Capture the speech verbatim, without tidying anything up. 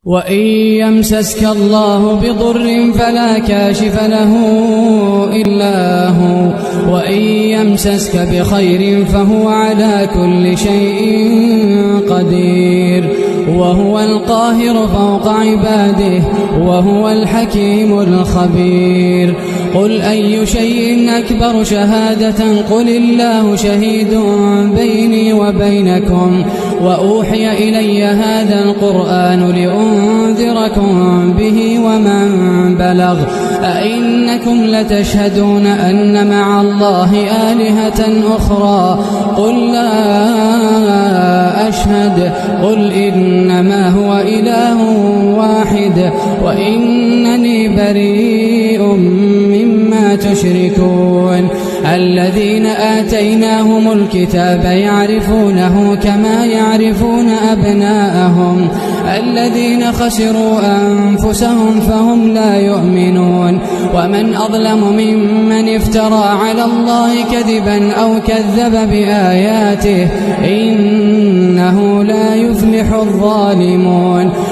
وإن يمسسك الله بضر فلا كاشف له إلا هو وإن يمسسك بخير فهو على كل شيء قدير وهو القاهر فوق عباده وهو الحكيم الخبير قل أي شيء أكبر شهادة قل الله شهيد بيني وبينكم وأوحي إلي هذا القرآن لأنذركم به ومن بلغ أئنكم لتشهدون أن مع الله آلهة أخرى قل لا أشهد قل إنما هو إله واحد وإنني بريء مما تشركون الذين آتيناهم الكتاب يعرفونه كما يعرفون أبناءهم الذين خسروا أنفسهم فهم لا يؤمنون ومن أظلم ممن افترى على الله كذبا أو كذب بآياته إنه لا يفلح الظالمون